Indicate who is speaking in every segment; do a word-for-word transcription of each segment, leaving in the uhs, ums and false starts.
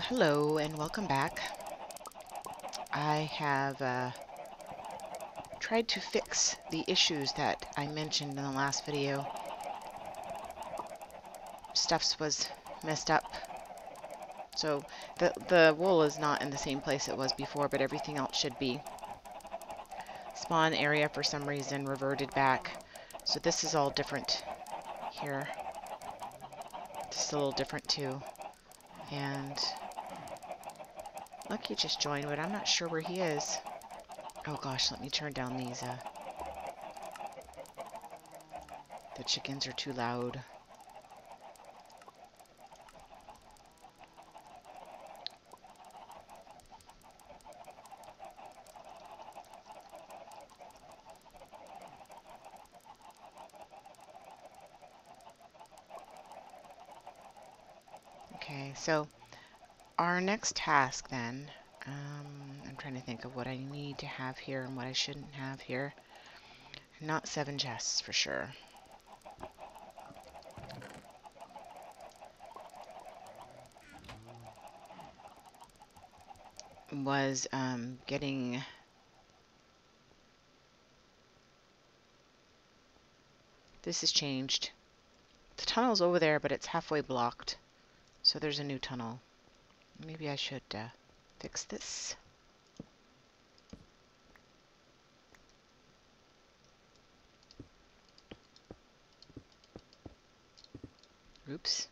Speaker 1: hello and welcome back. I have uh, tried to fix the issues that I mentioned in the last video. Stuffs was messed up. So the, the wool is not in the same place it was before, but everything else should be. Spawn area for some reason reverted back. So this is all different here. This is a little different too. And Lucky just joined, but I'm not sure where he is. Oh gosh, let me turn down these. Uh, the chickens are too loud. Okay, so our next task then, um, I'm trying to think of what I need to have here and what I shouldn't have here. Not seven chests for sure. Was um, getting this has changed. The tunnel's over there, but it's halfway blocked. So there's a new tunnel. Maybe I should uh, fix this. Oops.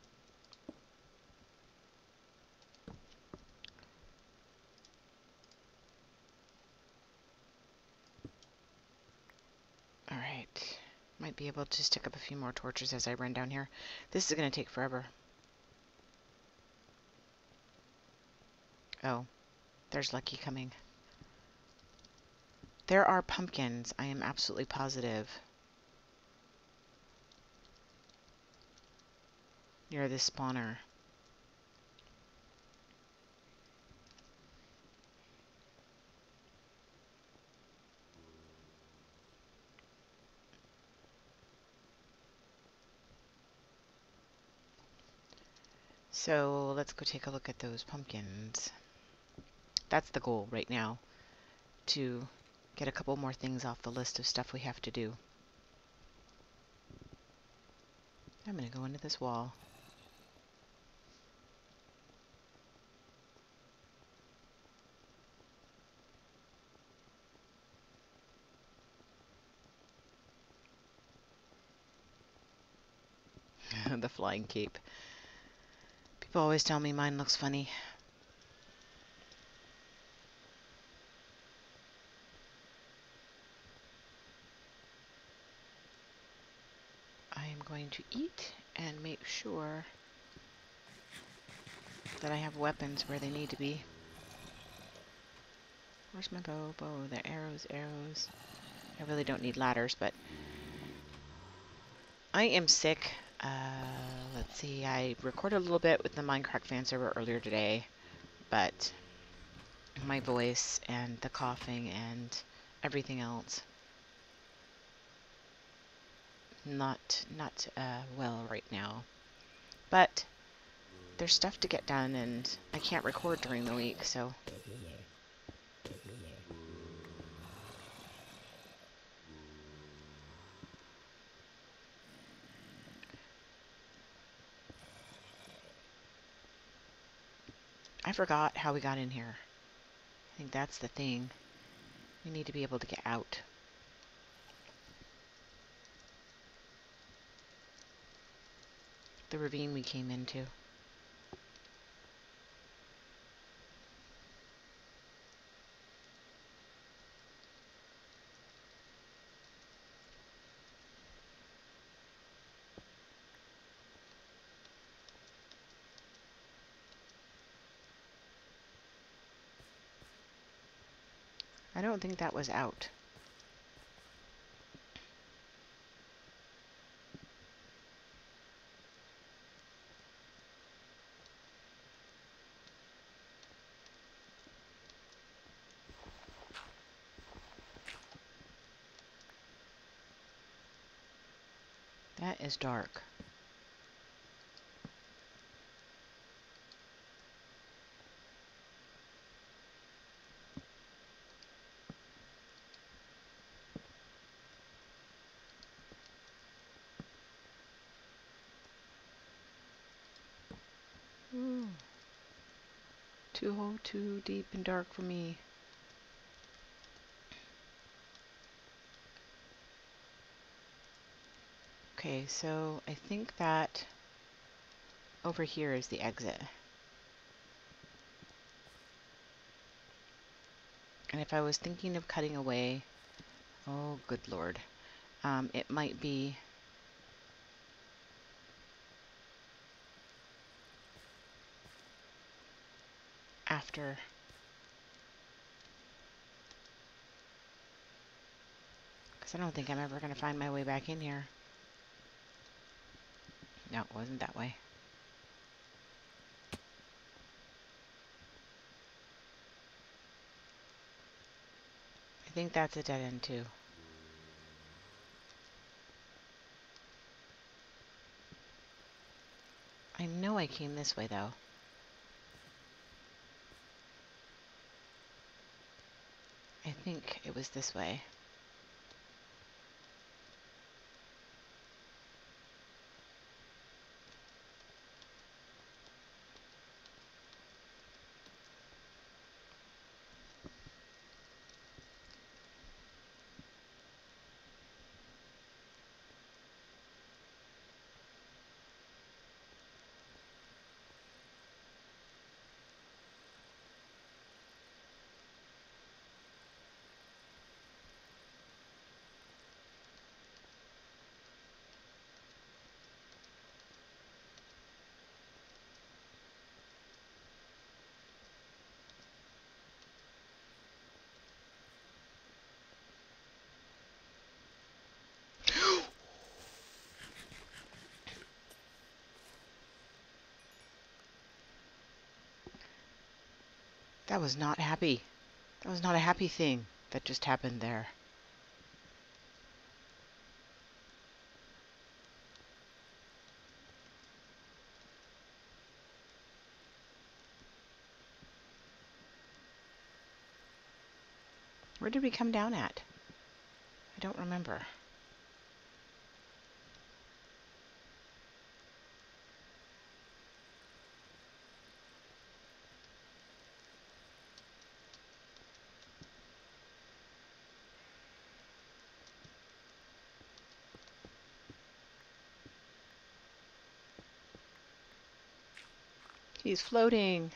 Speaker 1: Alright. Might be able to stick up a few more torches as I run down here. This is going to take forever. Oh, there's Lucky coming. There are pumpkins, I am absolutely positive, near this spawner. So let's go take a look at those pumpkins. That's the goal right now, to get a couple more things off the list of stuff we have to do. I'm going to go into this wall. The flying cape. People always tell me mine looks funny. I am going to eat and make sure that I have weapons where they need to be. Where's my bow? Bow, the arrows, arrows. I really don't need ladders, but I am sick. Uh, let's see, I recorded a little bit with the Minecraft fan server earlier today, but my voice and the coughing and everything else, not not uh, well right now. But there's stuff to get done, and I can't record during the week, so. I forgot how we got in here. I think that's the thing. We need to be able to get out. The ravine we came into. I don't think that was out. That is dark. Ooh. Too, too deep and dark for me. Okay, so I think that over here is the exit. And if I was thinking of cutting away, oh good lord, um, it might be after. Because I don't think I'm ever going to find my way back in here. No, it wasn't that way. I think that's a dead end too. I know I came this way though. I think it was this way. That was not happy. That was not a happy thing that just happened there. Where did we come down at? I don't remember. He's floating.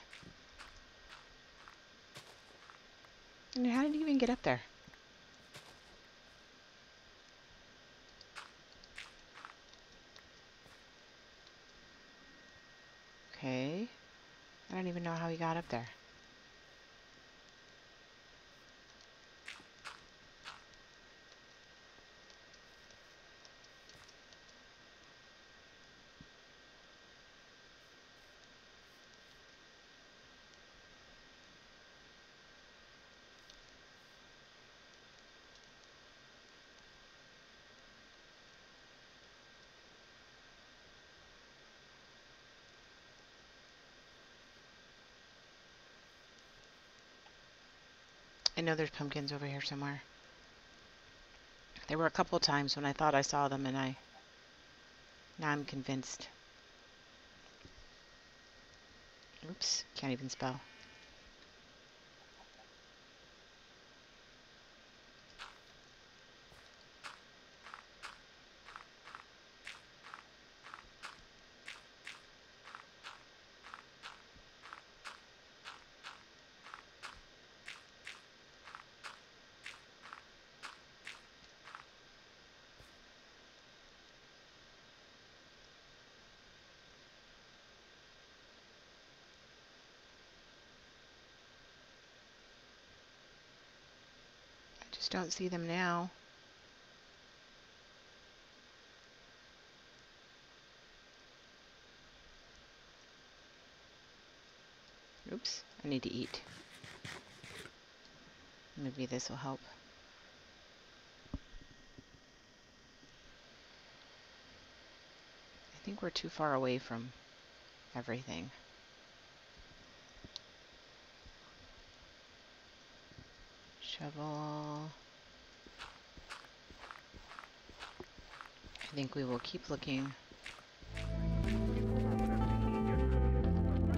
Speaker 1: And how did he even get up there? Okay. I don't even know how he got up there. I know there's pumpkins over here somewhere. There were a couple times when I thought I saw them and I... Now I'm convinced. Oops, can't even spell. I just don't see them now. Oops, I need to eat. Maybe this will help. I think we're too far away from everything. Shovel. I think we will keep looking.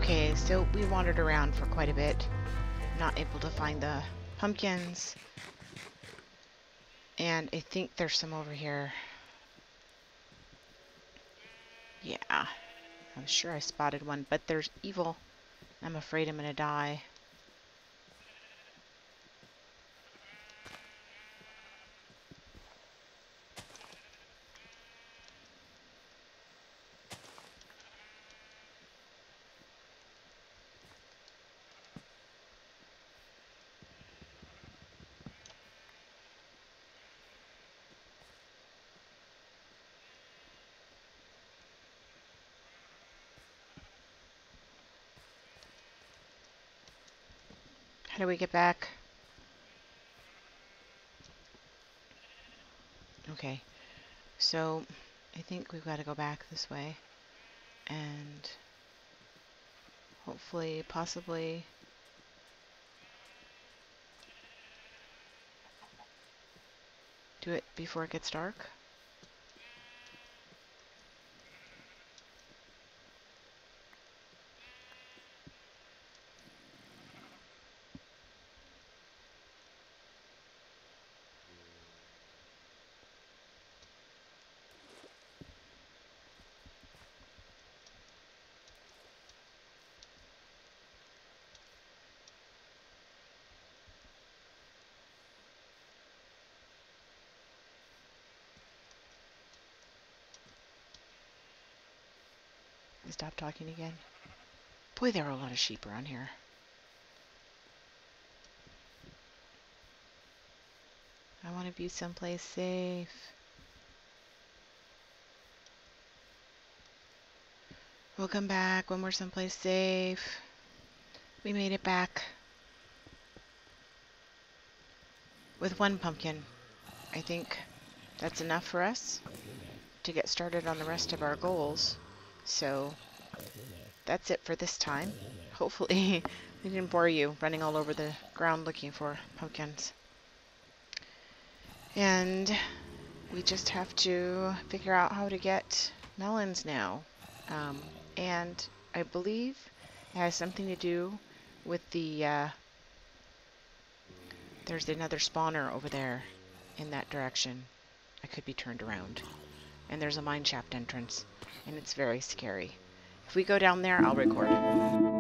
Speaker 1: Okay, so we wandered around for quite a bit, not able to find the pumpkins, and I think there's some over here. Yeah, I'm sure I spotted one, but there's evil. I'm afraid I'm gonna die. How do we get back? Okay, so I think we've got to go back this way and hopefully, possibly do it before it gets dark. Stop talking again. Boy, there are a lot of sheep around here. I want to be someplace safe. We'll come back when we're someplace safe. We made it back. With one pumpkin. I think that's enough for us to get started on the rest of our goals. So that's it for this time. Hopefully we didn't bore you running all over the ground looking for pumpkins. And we just have to figure out how to get melons now. Um, and I believe it has something to do with the, uh, there's another spawner over there in that direction. I could be turned around. And there's a mine shaft entrance, and it's very scary. If we go down there, I'll record.